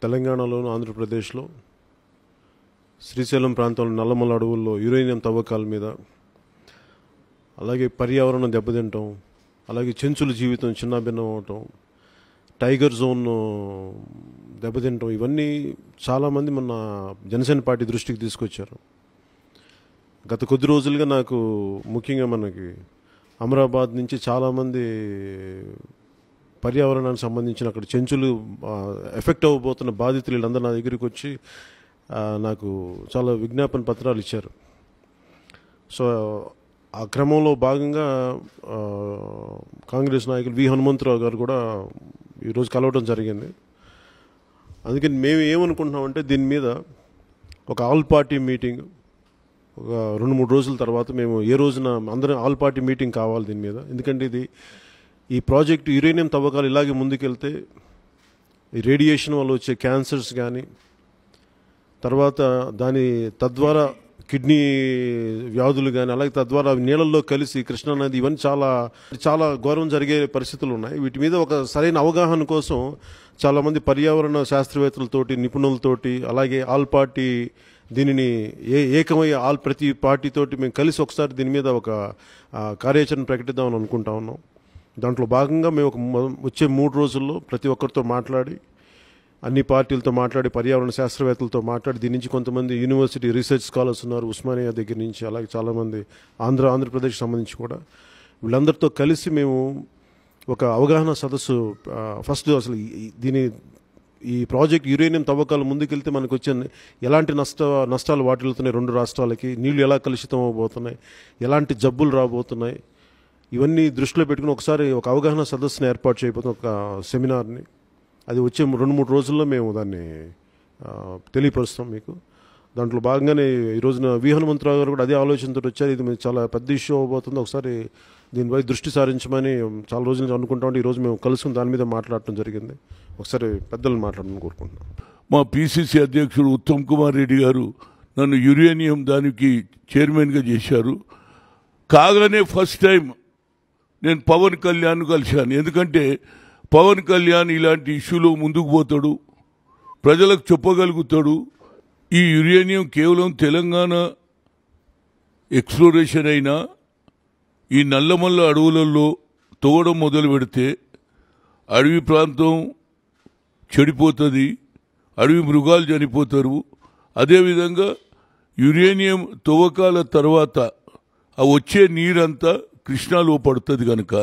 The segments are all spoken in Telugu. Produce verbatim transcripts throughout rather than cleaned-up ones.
తెలంగాణలోను ఆంధ్రప్రదేశ్లో శ్రీశైలం ప్రాంతంలో నల్లమల అడవుల్లో యురేనియం తవ్వకాల మీద, అలాగే పర్యావరణం దెబ్బతింటాం, అలాగే చెంచుల జీవితం చిన్నాభిన్నం అవటం, టైగర్ జోన్ దెబ్బతింటాం, ఇవన్నీ చాలామంది మన జనసేన పార్టీ దృష్టికి తీసుకొచ్చారు. గత కొద్ది రోజులుగా నాకు ముఖ్యంగా మనకి అమరాబాద్ నుంచి చాలామంది పర్యావరణానికి సంబంధించిన అక్కడ చెంచులు ఎఫెక్ట్ అవ్వబోతున్న బాధితులు వీళ్ళందరూ నా దగ్గరికి వచ్చి నాకు చాలా విజ్ఞాపన పత్రాలు ఇచ్చారు. సో ఆ క్రమంలో భాగంగా కాంగ్రెస్ నాయకులు వి హనుమంతరావు గారు కూడా ఈరోజు కలవడం జరిగింది. అందుకని మేము ఏమనుకుంటున్నామంటే దీని మీద ఒక ఆల్ పార్టీ మీటింగ్ ఒక రెండు మూడు రోజుల తర్వాత మేము ఏ రోజున అందరం ఆల్ పార్టీ మీటింగ్ కావాలి దీని మీద. ఎందుకంటే ఇది ఈ ప్రాజెక్టు యురేనియం తవ్వకాలు ఇలాగే ముందుకెళ్తే ఈ రేడియేషన్ వల్ల వచ్చే క్యాన్సర్స్ కానీ, తర్వాత దాని తద్వారా కిడ్నీ వ్యాధులు కానీ, అలాగే తద్వారా నీళ్ళల్లో కలిసి కృష్ణా నది, ఇవన్నీ చాలా చాలా ఘోరం జరిగే పరిస్థితులు ఉన్నాయి. వీటి మీద ఒక సరైన అవగాహన కోసం చాలామంది పర్యావరణ శాస్త్రవేత్తలతోటి, నిపుణులతోటి, అలాగే ఆల్ పార్టీ దీనిని ఏ ఏకమై ఆల్ ప్రతి పార్టీతోటి మేము కలిసి ఒకసారి దీని మీద ఒక కార్యాచరణ ప్రకటిద్దామని అనుకుంటా ఉన్నాం. దాంట్లో భాగంగా మేము ఒక వచ్చే మూడు రోజుల్లో ప్రతి ఒక్కరితో మాట్లాడి, అన్ని పార్టీలతో మాట్లాడి, పర్యావరణ శాస్త్రవేత్తలతో మాట్లాడి, దీని నుంచి కొంతమంది యూనివర్సిటీ రీసెర్చ్ స్కాలర్స్ ఉన్నారు ఉస్మానియా దగ్గర నుంచి, అలాగే చాలామంది ఆంధ్ర ఆంధ్రప్రదేశ్కి సంబంధించి కూడా, వీళ్ళందరితో కలిసి మేము ఒక అవగాహన సదస్సు ఫస్ట్ అసలు దీని ఈ ప్రాజెక్ట్ యురేనియం తవ్వకాలు ముందుకెళ్తే మనకు వచ్చే ఎలాంటి నష్ట నష్టాలు వాటిల్లుతున్నాయి, రెండు రాష్ట్రాలకి నీళ్లు ఎలా కలుషితం అవబోతున్నాయి, ఎలాంటి జబ్బులు రాబోతున్నాయి, ఇవన్నీ దృష్టిలో పెట్టుకుని ఒకసారి ఒక అవగాహన సదస్సుని ఏర్పాటు చేయబోతున్న ఒక సెమినార్ని. అది వచ్చే రెండు మూడు రోజుల్లో మేము దాన్ని తెలియపరుస్తాం మీకు. దాంట్లో భాగంగానే ఈ రోజున వి హనుమంతరావు గారు కూడా అదే ఆలోచనతో వచ్చారు. ఇది చాలా పెద్ద ఇష్యూ అవబోతుంది, ఒకసారి దీనిపై దృష్టి సారించమని చాలా రోజుల నుంచి అనుకుంటా ఉంటే ఈరోజు మేము కలుసుకుని దాని మీద మాట్లాడటం జరిగింది. ఒకసారి పెద్దలను మాట్లాడమని కోరుకుంటున్నాం. మా పిసిసి అధ్యక్షుడు ఉత్తమ్ కుమార్ రెడ్డి గారు నన్ను యురేనియం దానికి చైర్మన్గా చేశారు. కాగానే ఫస్ట్ టైం నేను పవన్ కళ్యాణ్ కలిశాను. ఎందుకంటే పవన్ కళ్యాణ్ ఇలాంటి ఇష్యూలో ముందుకు పోతాడు, ప్రజలకు చెప్పగలుగుతాడు. ఈ యురేనియం కేవలం తెలంగాణ ఎక్స్ప్లోరేషన్ అయినా ఈ నల్లమల్ల అడవులలో తవ్వడం మొదలు పెడితే అడవి ప్రాంతం చెడిపోతుంది, అడవి మృగాలు చనిపోతారు. అదేవిధంగా యురేనియం తవ్వకాల తర్వాత ఆ వచ్చే నీరంతా కృష్ణాలో పడుతుంది కనుక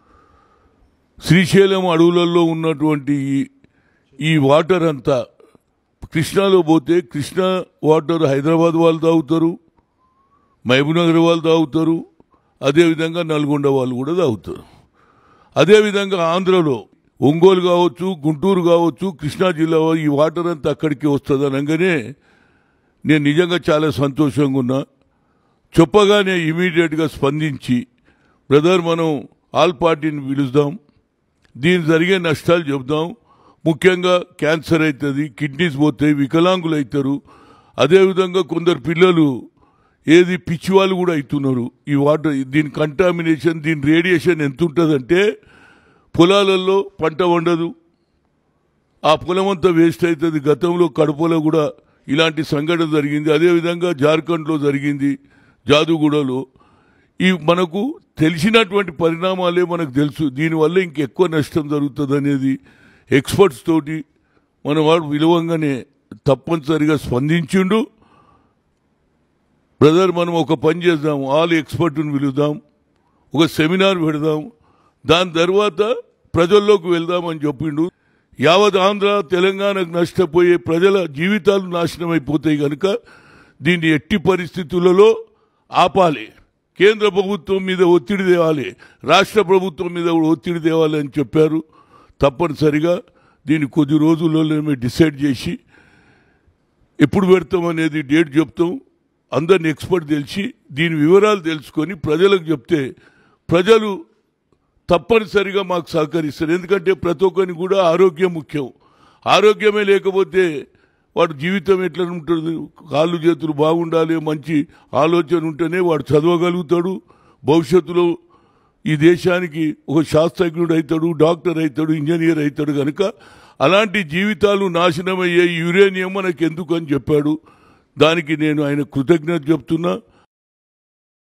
శ్రీశైలం అడవులలో ఉన్నటువంటి ఈ వాటర్ అంతా కృష్ణాలో పోతే కృష్ణా వాటర్ హైదరాబాద్ వాళ్ళు తాగుతారు, మహబూబ్నగర్ వాళ్ళు తాగుతారు, అదేవిధంగా నల్గొండ వాళ్ళు కూడా తాగుతారు. అదేవిధంగా ఆంధ్రలో ఒంగోలు కావచ్చు, గుంటూరు కావచ్చు, కృష్ణా జిల్లా ఈ వాటర్ అంతా అక్కడికి వస్తుంది అనగానే నేను నిజంగా చాలా సంతోషంగా ఉన్నా. చెప్పగానే ఇమీడియట్గా స్పందించి, బ్రదర్ మనం ఆల్ పార్టీని పిలుద్దాం, దీని జరిగే నష్టాలు చెబుదాం, ముఖ్యంగా క్యాన్సర్ అవుతుంది, కిడ్నీస్ పోతాయి, వికలాంగులు అవుతారు, అదేవిధంగా కొందరు పిల్లలు ఏది పిచ్చి వాళ్ళు కూడా అవుతున్నారు. ఈ వాటర్ దీని కంటామినేషన్, దీని రేడియేషన్ ఎంత ఉంటుందంటే పొలాలలో పంట వండదు, ఆ పొలం అంతా వేస్ట్ అవుతుంది. గతంలో కడపలో కూడా ఇలాంటి సంఘటన జరిగింది, అదేవిధంగా జార్ఖండ్లో జరిగింది, జాదుగూడలో. ఈ మనకు తెలిసినటువంటి పరిణామాలే మనకు తెలుసు. దీనివల్ల ఇంకెక్కువ నష్టం జరుగుతుంది అనేది ఎక్స్పర్ట్స్ తోటి మన వాడు విలువంగానే తప్పనిసరిగా స్పందించిండు. బ్రదర్ మనం ఒక పని చేద్దాం, ఆల్ ఎక్స్పర్ట్ని పిలుద్దాం, ఒక సెమినార్ పెడదాం, దాని తర్వాత ప్రజల్లోకి వెళ్దామని చెప్పిండు. యావత్ ఆంధ్ర తెలంగాణకు నష్టపోయే ప్రజల జీవితాలు నాశనం అయిపోతాయి కనుక దీన్ని ఎట్టి పరిస్థితులలో ఆపాలి, కేంద్ర ప్రభుత్వం మీద ఒత్తిడి తేవాలి, రాష్ట్ర ప్రభుత్వం మీద ఒత్తిడి తేవాలి అని చెప్పారు. తప్పనిసరిగా దీన్ని కొద్ది రోజుల్లో మేము డిసైడ్ చేసి ఎప్పుడు పెడతాం అనేది డేట్ చెప్తాం. అందరిని ఎక్స్పర్ట్ తెలిసి దీని వివరాలు తెలుసుకొని ప్రజలకు చెప్తే ప్రజలు తప్పనిసరిగా మాకు సహకరిస్తారు. ఎందుకంటే ప్రతి ఒక్కరిని కూడా ఆరోగ్యం ముఖ్యం. ఆరోగ్యమే లేకపోతే వాడు జీవితం ఎట్లా ఉంటుంది, కాళ్ళు చేతులు బాగుండాలి, మంచి ఆలోచన ఉంటేనే వాడు చదవగలుగుతాడు, భవిష్యత్తులో ఈ దేశానికి ఒక శాస్త్రజ్ఞుడు అవుతాడు, డాక్టర్ అవుతాడు, ఇంజనీర్ అవుతాడు. కనుక అలాంటి జీవితాలు నాశనమయ్యే యురేనియం మనకు ఎందుకు అని చెప్పాడు. దానికి నేను ఆయన కృతజ్ఞత చెప్తున్నా.